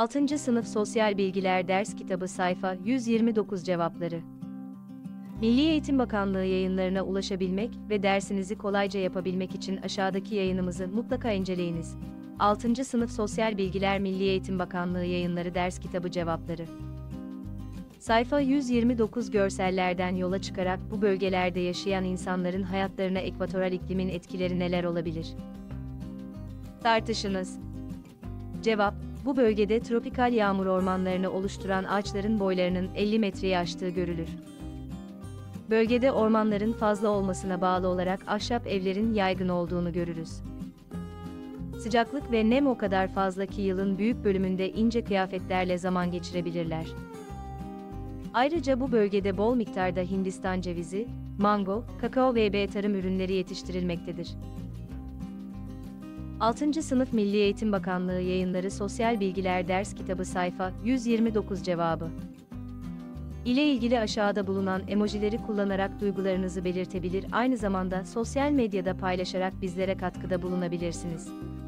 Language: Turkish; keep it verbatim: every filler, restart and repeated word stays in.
altıncı Sınıf Sosyal Bilgiler Ders Kitabı Sayfa yüz yirmi dokuz Cevapları. Milli Eğitim Bakanlığı yayınlarına ulaşabilmek ve dersinizi kolayca yapabilmek için aşağıdaki yayınımızı mutlaka inceleyiniz. altıncı Sınıf Sosyal Bilgiler Milli Eğitim Bakanlığı Yayınları Ders Kitabı Cevapları. Sayfa yüz yirmi dokuz Görsellerden yola çıkarak bu bölgelerde yaşayan insanların hayatlarına ekvatoral iklimin etkileri neler olabilir? Tartışınız. Cevap: bu bölgede tropikal yağmur ormanlarını oluşturan ağaçların boylarının elli metreyi aştığı görülür. Bölgede ormanların fazla olmasına bağlı olarak ahşap evlerin yaygın olduğunu görürüz. Sıcaklık ve nem o kadar fazla ki yılın büyük bölümünde ince kıyafetlerle zaman geçirebilirler. Ayrıca bu bölgede bol miktarda Hindistan cevizi, mango, kakao ve B tarım ürünleri yetiştirilmektedir. altıncı Sınıf Milli Eğitim Bakanlığı Yayınları Sosyal Bilgiler Ders Kitabı Sayfa yüz yirmi dokuz Cevabı ile ilgili aşağıda bulunan emojileri kullanarak duygularınızı belirtebilir, aynı zamanda sosyal medyada paylaşarak bizlere katkıda bulunabilirsiniz.